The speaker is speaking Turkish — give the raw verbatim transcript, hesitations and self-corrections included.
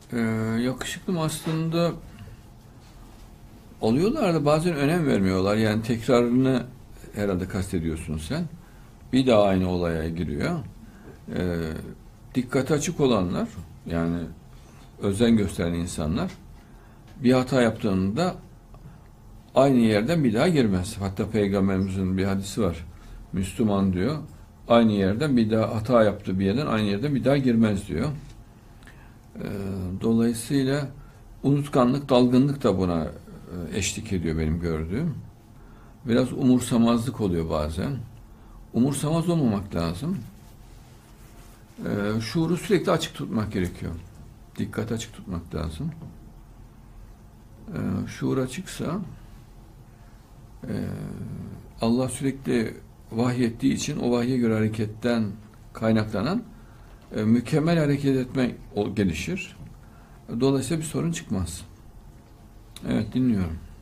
Ee, yakışıklı mı aslında oluyorlar da bazen önem vermiyorlar. Yani tekrarını herhalde kastediyorsun sen. Bir daha aynı olaya giriyor. Ee, dikkati açık olanlar, yani özen gösteren insanlar bir hata yaptığında aynı yerden bir daha girmez. Hatta Peygamberimizin bir hadisi var. Müslüman diyor, aynı yerden bir daha hata yaptığı bir yerden aynı yerden bir daha girmez diyor. Ee, dolayısıyla unutkanlık, dalgınlık da buna e, eşlik ediyor benim gördüğüm. Biraz umursamazlık oluyor bazen. Umursamaz olmamak lazım. Ee, şuuru sürekli açık tutmak gerekiyor. Dikkat açık tutmak lazım. Ee, şuur açıksa e, Allah sürekli vahyettiği için o vahye göre hareketten kaynaklanan e, mükemmel hareket etme gelişir. Dolayısıyla bir sorun çıkmaz. Evet, dinliyorum.